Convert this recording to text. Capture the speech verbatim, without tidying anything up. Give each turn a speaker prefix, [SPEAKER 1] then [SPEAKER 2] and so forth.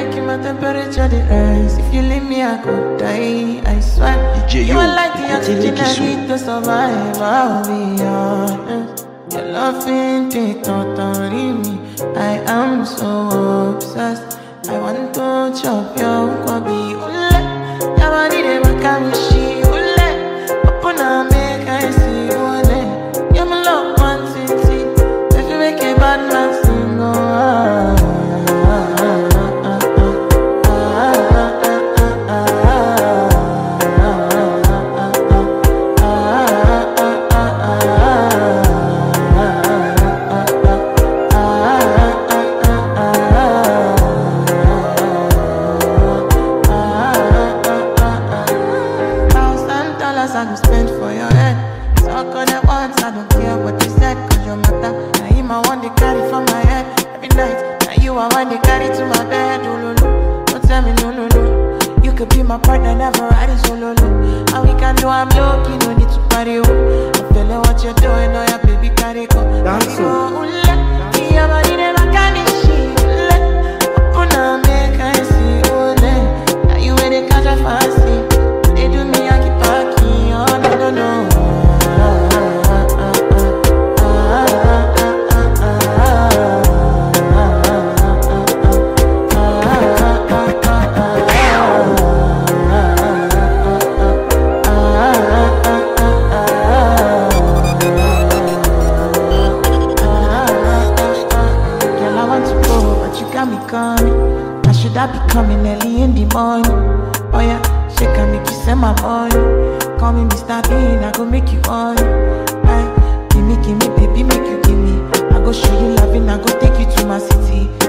[SPEAKER 1] making my temperature the rise. If you leave me, I could die. I swear.
[SPEAKER 2] D J
[SPEAKER 1] You
[SPEAKER 2] Yo,
[SPEAKER 1] are like the oxygen I
[SPEAKER 2] Kisu.
[SPEAKER 1] need to survive. I'll be honest. Your love ain't it, totally me. I am so obsessed. I want to chop your kwabi. Ule, your body they make a wishi. Ule, open up, make I see. Ule, you're my love one city. If you make a bad man sing, oh ah. I go spend for your head. Talk on it once, I don't care what you said. Cause your matter, now him I want to carry for my head. Every night, now you I want to carry to my bed. Oh, no, no, don't tell me no, no, no. You could be my partner, never riding solo, no. And we can do, I'm lucky, no need to party, oh. I'm feeling what you're doing, oh yeah, baby, carry go. Dance, oh, ule, your body never can be shit, ule. Open up, make I see, ule. Now you ain't catch a fancy. They do me, I keep parking, oh no, no, no. Girl, I want to go, but you got me coming. I should I be coming early in the morning? Oh yeah. She can make you send my money. Call me Mister Bean, I go make you on. Aye, give me, give me, baby, make you give me. I go show you loving, I go take you to my city.